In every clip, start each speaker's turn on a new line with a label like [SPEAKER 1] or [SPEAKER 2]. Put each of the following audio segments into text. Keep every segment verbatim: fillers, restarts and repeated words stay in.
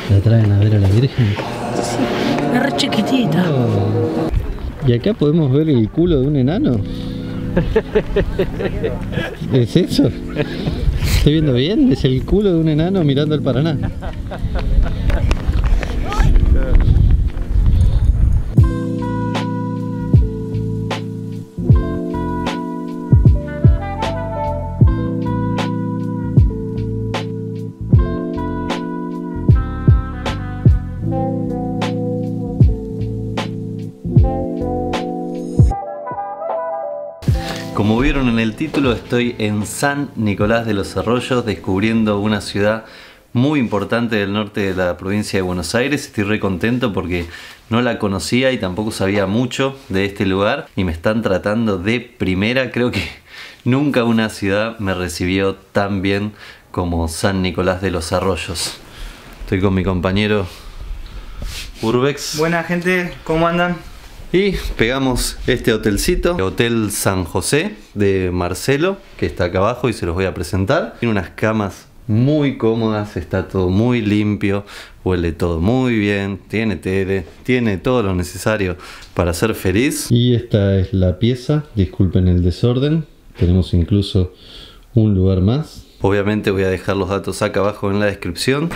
[SPEAKER 1] La traen a ver a la Virgen.
[SPEAKER 2] Sí, es re chiquitita.
[SPEAKER 1] Oh. Y acá podemos ver el culo de un enano. ¿Es eso? ¿Estoy viendo bien? Es el culo de un enano mirando el Paraná. Como vieron en el título, estoy en San Nicolás de los Arroyos, descubriendo una ciudad muy importante del norte de la provincia de Buenos Aires. Estoy re contento porque no la conocía y tampoco sabía mucho de este lugar y me están tratando de primera. Creo que nunca una ciudad me recibió tan bien como San Nicolás de los Arroyos. Estoy con mi compañero Urbex.
[SPEAKER 3] Buena gente, ¿cómo andan?
[SPEAKER 1] Y pegamos este hotelcito, Hotel San José de Marcelo, que está acá abajo y se los voy a presentar. Tiene unas camas muy cómodas, está todo muy limpio, huele todo muy bien, tiene tele, tiene todo lo necesario para ser feliz. Y esta es la pieza, disculpen el desorden, tenemos incluso un lugar más. Obviamente voy a dejar los datos acá abajo en la descripción.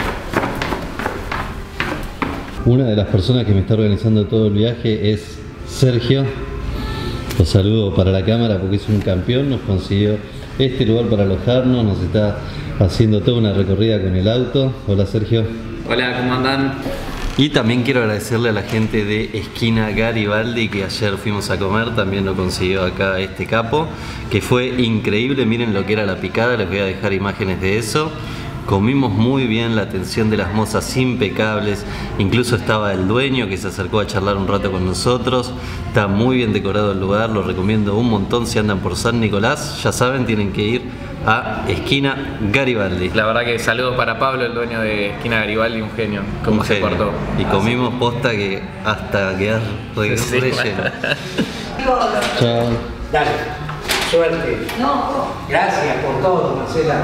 [SPEAKER 1] Una de las personas que me está organizando todo el viaje es Sergio. Lo saludo para la cámara porque es un campeón. Nos consiguió este lugar para alojarnos. Nos está haciendo toda una recorrida con el auto. Hola Sergio.
[SPEAKER 4] Hola, ¿cómo andan?
[SPEAKER 1] Y también quiero agradecerle a la gente de Esquina Garibaldi, que ayer fuimos a comer. También lo consiguió acá este capo, que fue increíble. Miren lo que era la picada. Les voy a dejar imágenes de eso. Comimos muy bien, la atención de las mozas impecables, incluso estaba el dueño que se acercó a charlar un rato con nosotros. Está muy bien decorado el lugar, lo recomiendo un montón. Si andan por San Nicolás, ya saben, tienen que ir a Esquina Garibaldi.
[SPEAKER 4] La verdad que saludos para Pablo, el dueño de Esquina Garibaldi, un genio, cómo se portó.
[SPEAKER 1] Y comimos posta que hasta quedar re,
[SPEAKER 4] sí,
[SPEAKER 1] re lleno. Chao.
[SPEAKER 3] Dale, suerte. No. Gracias por todo, Marcela.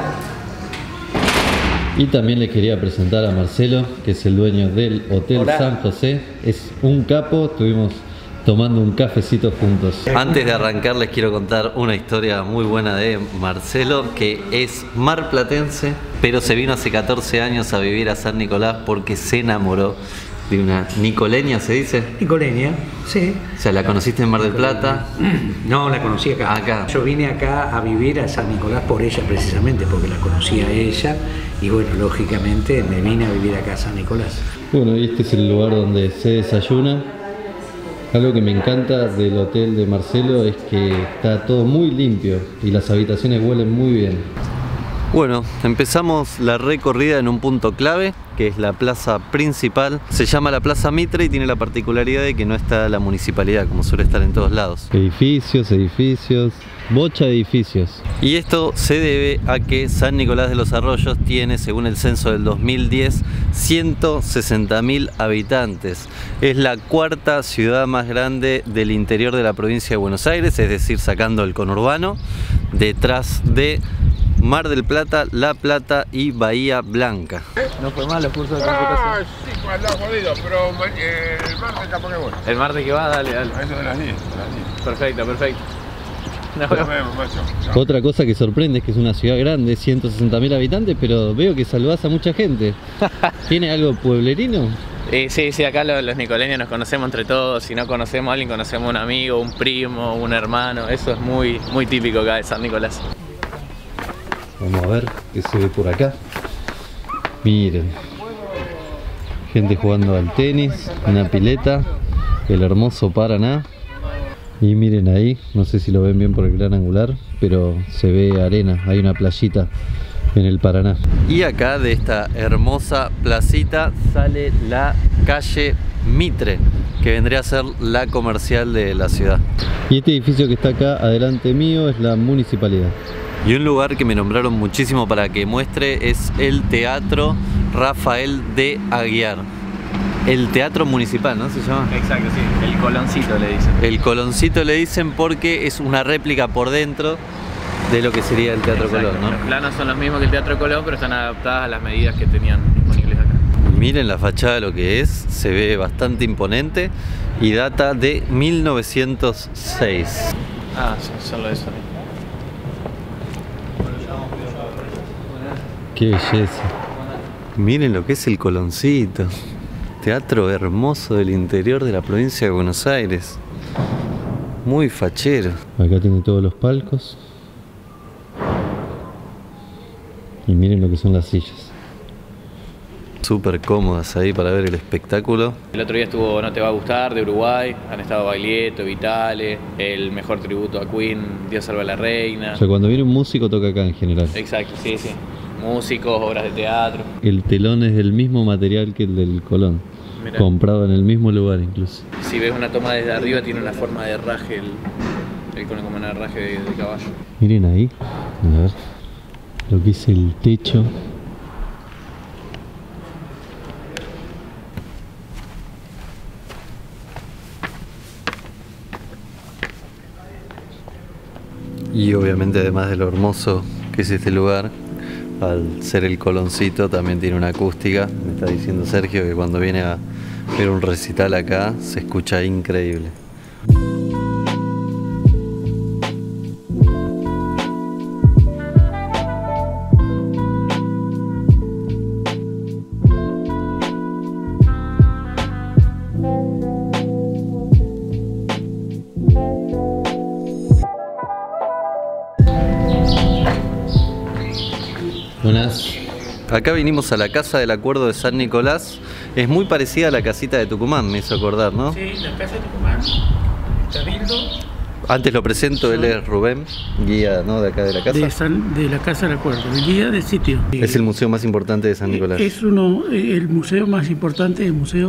[SPEAKER 1] Y también les quería presentar a Marcelo, que es el dueño del Hotel Hola. San José. Es un capo, estuvimos tomando un cafecito juntos. Antes de arrancar les quiero contar una historia muy buena de Marcelo, que es marplatense, pero se vino hace catorce años a vivir a San Nicolás porque se enamoró de una nicoleña, ¿se dice?
[SPEAKER 3] Nicoleña, sí.
[SPEAKER 1] O sea, ¿la conociste en Mar del Plata?
[SPEAKER 3] No, la conocí acá.
[SPEAKER 1] Acá.
[SPEAKER 3] Yo vine acá a vivir a San Nicolás por ella precisamente, porque la conocía ella. Y bueno, lógicamente me vine a vivir acá a San Nicolás.
[SPEAKER 1] Bueno, y este es el lugar donde se desayuna. Algo que me encanta del hotel de Marcelo es que está todo muy limpio y las habitaciones huelen muy bien. Bueno, empezamos la recorrida en un punto clave, que es la plaza principal. Se llama la Plaza Mitre y tiene la particularidad de que no está la municipalidad, como suele estar en todos lados. Edificios, edificios, bocha de edificios. Y esto se debe a que San Nicolás de los Arroyos tiene, según el censo del dos mil diez, ciento sesenta mil habitantes. Es la cuarta ciudad más grande del interior de la provincia de Buenos Aires, es decir, sacando el conurbano, detrás de Mar del Plata, La Plata y Bahía Blanca.
[SPEAKER 4] ¿No fue mal los cursos de computación?
[SPEAKER 5] Ah, sí, cuando ha jodido, pero eh, el martes capaz que voy.
[SPEAKER 4] El martes que va, dale, dale.
[SPEAKER 5] A eso de las diez, de las diez.
[SPEAKER 4] Perfecto, perfecto.
[SPEAKER 5] Nos vemos, macho. Chao.
[SPEAKER 1] Otra cosa que sorprende es que es una ciudad grande, ciento sesenta mil habitantes, pero veo que saludás a mucha gente. ¿Tiene algo pueblerino?
[SPEAKER 4] Eh, sí, sí, acá los, los nicoleños nos conocemos entre todos. Si no conocemos a alguien, conocemos a un amigo, un primo, un hermano. Eso es muy, muy típico acá de San Nicolás.
[SPEAKER 1] Vamos a ver qué se ve por acá. Miren, gente jugando al tenis, una pileta, el hermoso Paraná. Y miren ahí, no sé si lo ven bien por el gran angular, pero se ve arena, hay una playita en el Paraná. Y acá de esta hermosa placita sale la calle Mitre, que vendría a ser la comercial de la ciudad. Y este edificio que está acá adelante mío es la municipalidad. Y un lugar que me nombraron muchísimo para que muestre es el Teatro Rafael de Aguiar. El Teatro Municipal, ¿no se llama?
[SPEAKER 4] Exacto, sí. El Coloncito le dicen.
[SPEAKER 1] El Coloncito le dicen porque es una réplica por dentro de lo que sería el Teatro
[SPEAKER 4] Exacto.
[SPEAKER 1] Colón, ¿no?
[SPEAKER 4] Los planos son los mismos que el Teatro Colón, pero están adaptadas a las medidas que tenían disponibles acá.
[SPEAKER 1] Miren la fachada, lo que es, se ve bastante imponente y data de mil novecientos seis.
[SPEAKER 4] Ah, sí, solo eso.
[SPEAKER 1] Qué belleza. Miren lo que es el Coloncito. Teatro hermoso del interior de la provincia de Buenos Aires. Muy fachero. Acá tiene todos los palcos. Y miren lo que son las sillas. Súper cómodas ahí para ver el espectáculo.
[SPEAKER 4] El otro día estuvo No Te Va a Gustar de Uruguay, han estado Baglietto, Vitale, el mejor tributo a Queen, Dios salva a la reina.
[SPEAKER 1] O sea, cuando viene un músico toca acá en general.
[SPEAKER 4] Exacto, sí, sí. Músicos, obras de teatro.
[SPEAKER 1] El telón es del mismo material que el del Colón. Mirá. Comprado en el mismo lugar incluso.
[SPEAKER 4] Si ves una toma desde arriba tiene una forma de herraje, el, el Colón como un herraje de, de caballo.
[SPEAKER 1] Miren ahí, a ver lo que es el techo. Y obviamente, además de lo hermoso que es este lugar, al ser el Coloncito también tiene una acústica. Me está diciendo Sergio que cuando viene a ver un recital acá se escucha increíble. Buenas. Acá vinimos a la Casa del Acuerdo de San Nicolás. Es muy parecida a la casita de Tucumán, me hizo acordar, ¿no?
[SPEAKER 2] Sí, la Casa de Tucumán, Cabildo.
[SPEAKER 1] Antes lo presento, él es Rubén, guía, ¿no?, de acá de la casa.
[SPEAKER 2] De, San, de la Casa del Acuerdo, el guía del sitio.
[SPEAKER 1] Es el museo más importante de San Nicolás.
[SPEAKER 2] Es uno, el museo más importante, el museo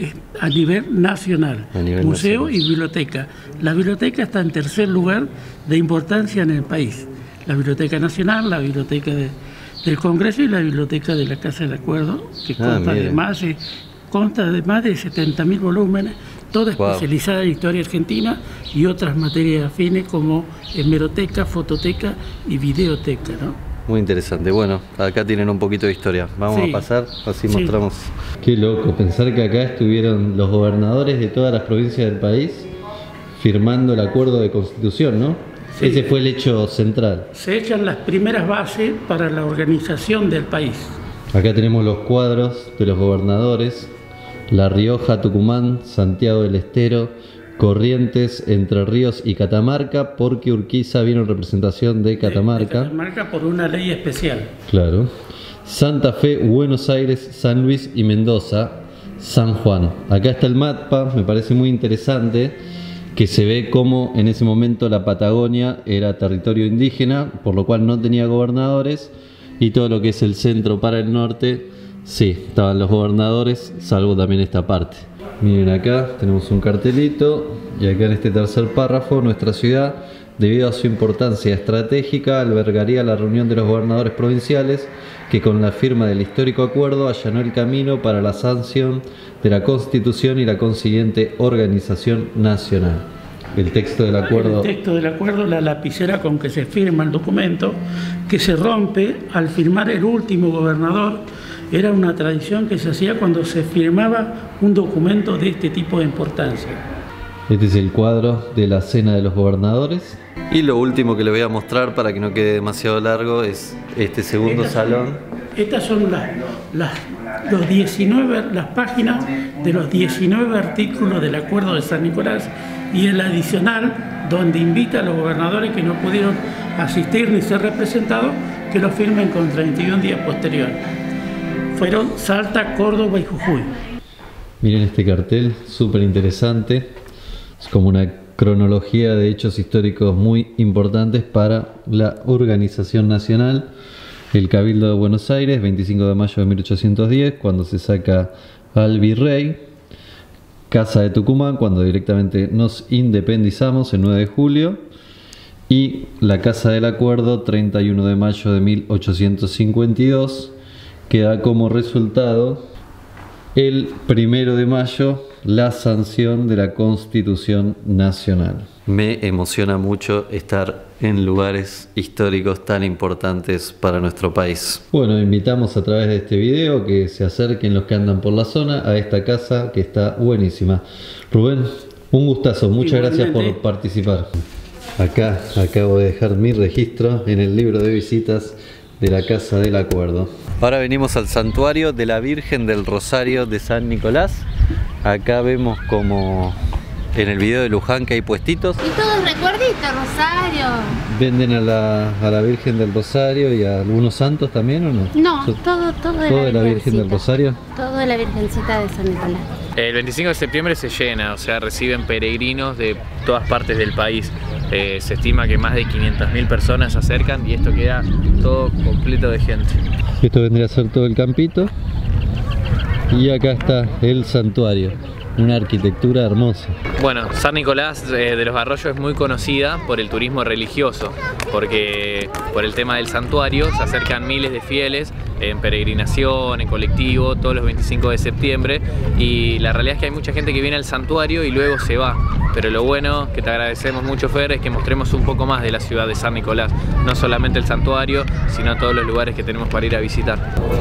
[SPEAKER 2] a nivel nacional.
[SPEAKER 1] A nivel
[SPEAKER 2] museo
[SPEAKER 1] nacional.
[SPEAKER 2] Y biblioteca. La biblioteca está en tercer lugar de importancia en el país. La Biblioteca Nacional, la Biblioteca de, del Congreso y la Biblioteca de la Casa del Acuerdo, que
[SPEAKER 1] Ah,
[SPEAKER 2] consta, de
[SPEAKER 1] mire.
[SPEAKER 2] más de, consta de más de setenta mil volúmenes, toda
[SPEAKER 1] Wow.
[SPEAKER 2] especializada en historia argentina y otras materias afines como hemeroteca, fototeca y videoteca, ¿no?
[SPEAKER 1] Muy interesante. Bueno, acá tienen un poquito de historia. Vamos
[SPEAKER 2] Sí.
[SPEAKER 1] a pasar, así
[SPEAKER 2] Sí.
[SPEAKER 1] mostramos. Qué loco, pensar que acá estuvieron los gobernadores de todas las provincias del país firmando el acuerdo de constitución, ¿no?
[SPEAKER 2] Sí.
[SPEAKER 1] Ese fue el hecho central.
[SPEAKER 2] Se echan las primeras bases para la organización del país.
[SPEAKER 1] Acá tenemos los cuadros de los gobernadores: La Rioja, Tucumán, Santiago del Estero, Corrientes, Entre Ríos y Catamarca, porque Urquiza vino en representación de Catamarca.
[SPEAKER 2] De Catamarca por una ley especial.
[SPEAKER 1] Claro. Santa Fe, Buenos Aires, San Luis y Mendoza, San Juan. Acá está el mapa, me parece muy interesante, que se ve cómo en ese momento la Patagonia era territorio indígena, por lo cual no tenía gobernadores, y todo lo que es el centro para el norte, sí, estaban los gobernadores, salvo también esta parte. Miren, acá tenemos un cartelito, y acá en este tercer párrafo: nuestra ciudad, debido a su importancia estratégica, albergaría la reunión de los gobernadores provinciales, que con la firma del histórico acuerdo allanó el camino para la sanción de la Constitución y la consiguiente organización nacional. El texto del acuerdo.
[SPEAKER 2] El texto del acuerdo, la lapicera con que se firma el documento, que se rompe al firmar el último gobernador. Era una tradición que se hacía cuando se firmaba un documento de este tipo de importancia.
[SPEAKER 1] Este es el cuadro de la cena de los gobernadores. Y lo último que le voy a mostrar, para que no quede demasiado largo, es este segundo
[SPEAKER 2] Estas
[SPEAKER 1] salón.
[SPEAKER 2] son, estas son las, las, los diecinueve, las páginas de los diecinueve artículos del Acuerdo de San Nicolás y el adicional donde invita a los gobernadores que no pudieron asistir ni ser representados que lo firmen con treinta y un días posteriores. Fueron Salta, Córdoba y Jujuy.
[SPEAKER 1] Miren este cartel, súper interesante. Es como una cronología de hechos históricos muy importantes para la organización nacional. El Cabildo de Buenos Aires, veinticinco de mayo de mil ochocientos diez, cuando se saca al virrey. Casa de Tucumán, cuando directamente nos independizamos, el nueve de julio. Y la Casa del Acuerdo, treinta y uno de mayo de mil ochocientos cincuenta y dos, que da como resultado el primero de mayo la sanción de la Constitución Nacional. Me emociona mucho estar en lugares históricos tan importantes para nuestro país. Bueno, invitamos a través de este video que se acerquen los que andan por la zona a esta casa que está buenísima. Rubén, un gustazo, muchas gracias por participar. Acá acabo de dejar mi registro en el libro de visitas de la Casa del Acuerdo. Ahora venimos al santuario de la Virgen del Rosario de San Nicolás. Acá vemos como en el video de Luján que hay puestitos.
[SPEAKER 6] Y todos recuerditos, Rosario.
[SPEAKER 1] ¿Venden a la, a la Virgen del Rosario y a algunos santos también o no?
[SPEAKER 6] No, todo, todo de
[SPEAKER 1] ¿Todo
[SPEAKER 6] la,
[SPEAKER 1] de la Virgen del Rosario?
[SPEAKER 6] Todo de la Virgencita de San Nicolás.
[SPEAKER 4] El veinticinco de septiembre se llena, o sea, reciben peregrinos de todas partes del país. Eh, se estima que más de quinientas mil personas se acercan y esto queda todo completo de gente.
[SPEAKER 1] Esto vendría a ser todo el campito. Y acá está el santuario, una arquitectura hermosa.
[SPEAKER 4] Bueno, San Nicolás eh, de los Arroyos es muy conocida por el turismo religioso, porque por el tema del santuario se acercan miles de fieles en peregrinación, en colectivo, todos los veinticinco de septiembre, y la realidad es que hay mucha gente que viene al santuario y luego se va. Pero lo bueno, que te agradecemos mucho, Fer, es que mostremos un poco más de la ciudad de San Nicolás, no solamente el santuario, sino todos los lugares que tenemos para ir a visitar.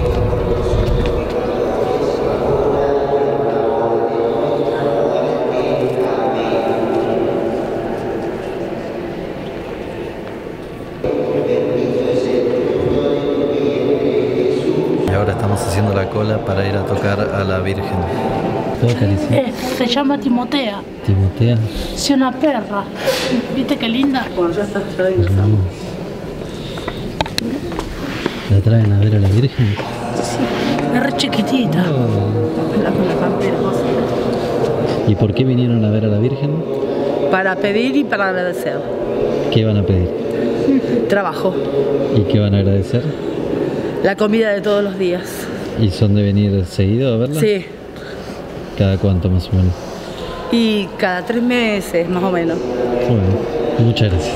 [SPEAKER 1] Ahora estamos haciendo la cola para ir a tocar a la Virgen. ¿Todo acaricia?
[SPEAKER 7] Eh, se llama Timotea.
[SPEAKER 1] ¿Timotea?
[SPEAKER 7] Es una perra. ¿Viste qué linda? Bueno, ya está, ya
[SPEAKER 1] Vamos. ¿La traen a ver a la Virgen?
[SPEAKER 7] Sí, es re chiquitita.
[SPEAKER 1] Oh.
[SPEAKER 8] La con la campera.
[SPEAKER 1] ¿Y por qué vinieron a ver a la Virgen?
[SPEAKER 8] Para pedir y para agradecer.
[SPEAKER 1] ¿Qué van a pedir?
[SPEAKER 8] Trabajo.
[SPEAKER 1] ¿Y qué van a agradecer?
[SPEAKER 8] La comida de todos los días.
[SPEAKER 1] ¿Y son de venir seguido a verla?
[SPEAKER 8] Sí.
[SPEAKER 1] ¿Cada cuánto más o menos?
[SPEAKER 8] Y cada tres meses, más o menos.
[SPEAKER 1] Bueno, muchas gracias.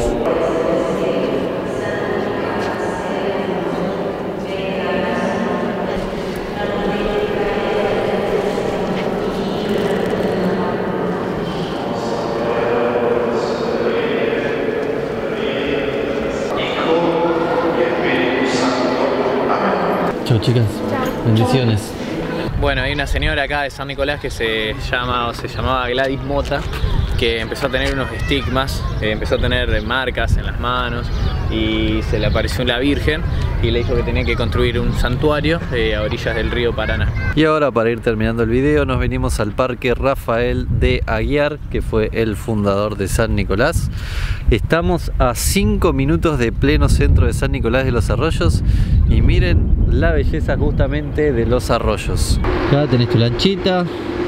[SPEAKER 1] Chao, chicas. Bendiciones.
[SPEAKER 4] Bueno, hay una señora acá de San Nicolás que se llama o se llamaba Gladys Mota, que empezó a tener unos estigmas, eh, empezó a tener marcas en las manos y se le apareció la Virgen y le dijo que tenía que construir un santuario eh, a orillas del río Paraná.
[SPEAKER 1] Y ahora, para ir terminando el video, nos venimos al Parque Rafael de Aguiar, que fue el fundador de San Nicolás. Estamos a cinco minutos de pleno centro de San Nicolás de los Arroyos y miren la belleza justamente de los arroyos. Acá tenés tu lanchita.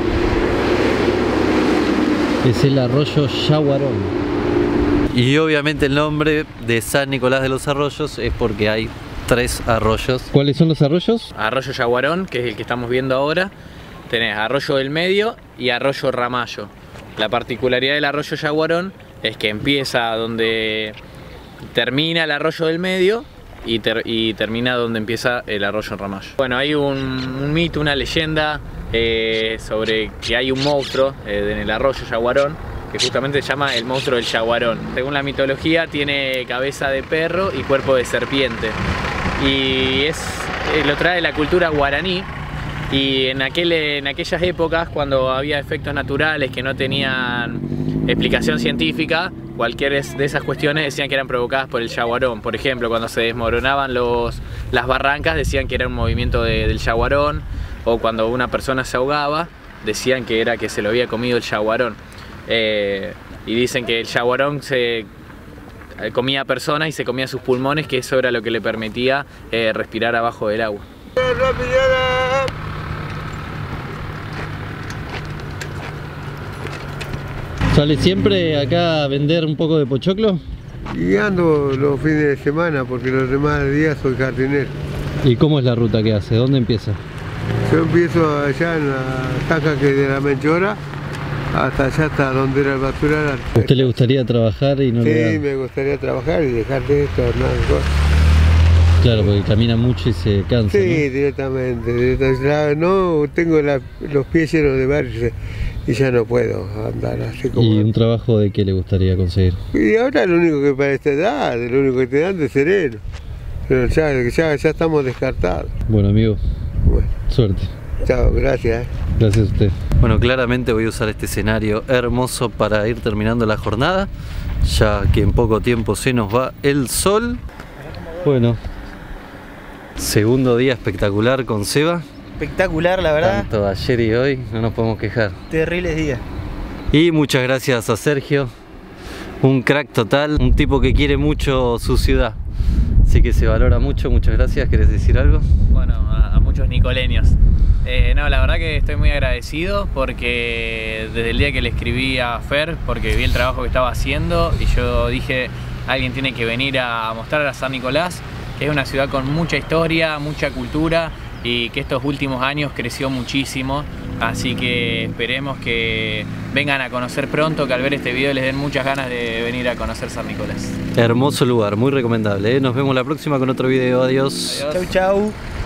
[SPEAKER 1] Es el arroyo Yaguarón. Y obviamente el nombre de San Nicolás de los Arroyos es porque hay tres arroyos. ¿Cuáles son los arroyos?
[SPEAKER 4] Arroyo Yaguarón, que es el que estamos viendo ahora. Tenés Arroyo del Medio y Arroyo Ramallo. La particularidad del Arroyo Yaguarón es que empieza donde termina el Arroyo del Medio y, ter y termina donde empieza el Arroyo Ramallo. Bueno, hay un, un mito, una leyenda eh, sobre que hay un monstruo eh, en el Arroyo Yaguarón, que justamente se llama el monstruo del Yaguarón. Según la mitología tiene cabeza de perro y cuerpo de serpiente. Y es, eh, lo trae la cultura guaraní. Y en, aquel, en aquellas épocas, cuando había efectos naturales que no tenían explicación científica, cualquiera de esas cuestiones decían que eran provocadas por el yaguarón. Por ejemplo, cuando se desmoronaban los, las barrancas, decían que era un movimiento de, del yaguarón. O cuando una persona se ahogaba, decían que era que se lo había comido el yaguarón. Eh, y dicen que el yaguarón se comía personas y se comía sus pulmones, que eso era lo que le permitía eh, respirar abajo del agua.
[SPEAKER 1] ¿Sale siempre acá a vender un poco de pochoclo?
[SPEAKER 5] Y ando los fines de semana porque los demás días soy jardinero.
[SPEAKER 1] ¿Y cómo es la ruta que hace? ¿Dónde empieza?
[SPEAKER 5] Yo empiezo allá en la zanja que es de la Menchora, hasta allá, hasta donde era el basural.
[SPEAKER 1] ¿A usted le gustaría trabajar y no
[SPEAKER 5] sí,
[SPEAKER 1] le da?
[SPEAKER 5] me gustaría trabajar y dejar de esto, nada, cosas.
[SPEAKER 1] Claro, porque camina mucho y se cansa.
[SPEAKER 5] Sí,
[SPEAKER 1] ¿no?
[SPEAKER 5] directamente, directamente. No, tengo la, los pies llenos de barro y ya no puedo andar así como...
[SPEAKER 1] ¿Y un trabajo de qué le gustaría conseguir?
[SPEAKER 5] Y ahora lo único que para esta edad, lo único que te dan de sereno. Pero ya, ya, ya estamos descartados.
[SPEAKER 1] Bueno, amigo,
[SPEAKER 5] Bueno,
[SPEAKER 1] suerte.
[SPEAKER 5] chao, gracias.
[SPEAKER 1] Gracias a usted. Bueno, claramente voy a usar este escenario hermoso para ir terminando la jornada, ya que en poco tiempo se nos va el sol. Bueno, segundo día espectacular con Seba.
[SPEAKER 9] Espectacular, la verdad.
[SPEAKER 1] Tanto ayer y hoy, no nos podemos quejar.
[SPEAKER 9] Terribles días.
[SPEAKER 1] Y muchas gracias a Sergio, un crack total, un tipo que quiere mucho su ciudad. Así que se valora mucho, muchas gracias. ¿Querés decir algo?
[SPEAKER 4] Bueno, a, a muchos nicoleños. Eh, no, la verdad que estoy muy agradecido porque desde el día que le escribí a Fer, porque vi el trabajo que estaba haciendo y yo dije, alguien tiene que venir a mostrar a San Nicolás, que es una ciudad con mucha historia, mucha cultura y que estos últimos años creció muchísimo. Así que esperemos que vengan a conocer pronto, que al ver este video les den muchas ganas de venir a conocer San Nicolás.
[SPEAKER 1] Hermoso lugar, muy recomendable, ¿eh? Nos vemos la próxima con otro video. Adiós.
[SPEAKER 4] Adiós.
[SPEAKER 9] Chau, chau.